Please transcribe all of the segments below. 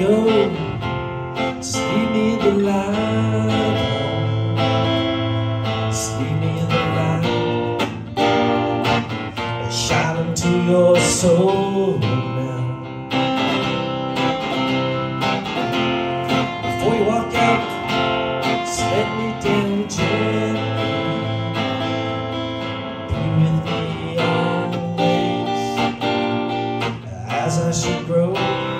go, just leave me the light on. Just leave me the light and shine into your soul now. Before you walk out, just let me down gently. Be with me always, as I should grow.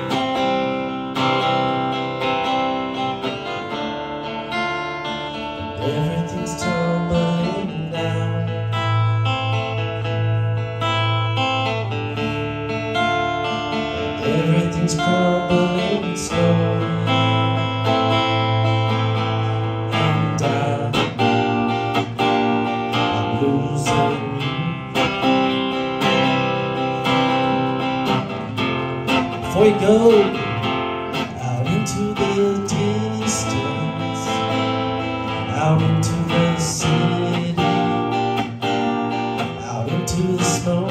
Everything's tumbling down. Everything's crumbling slowly. And I'm losing you. Before you go out into the distance, out into the city, out into the snow.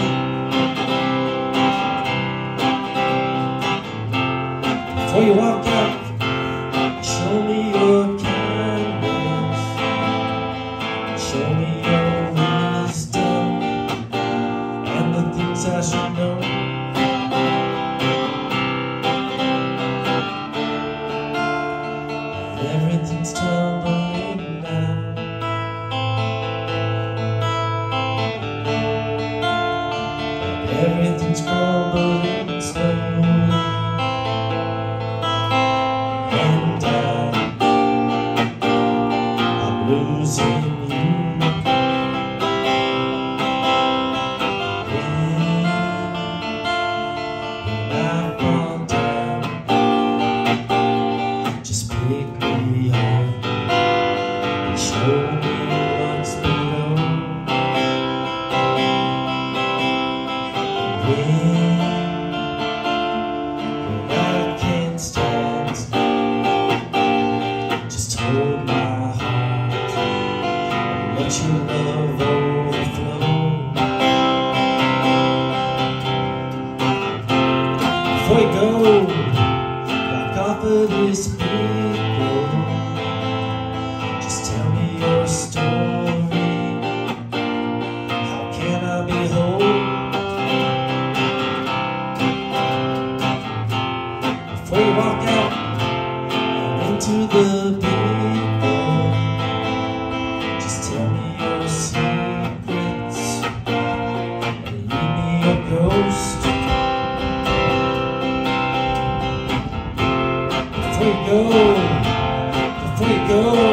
Before you walk out, show me your kindness, show me your wisdom, and the things I should know. Everything's tumbling down. Everything's crumbling slowly. And I'm losing you. When I fall down, just pick me up and show me what's below. When I can't stand, just hold my heart and let your love overflow. Before you go, walk off of this big road. Just tell me your story. How can I be whole? Before you walk out into the big world, just tell me your secrets and leave me a ghost. Before you go,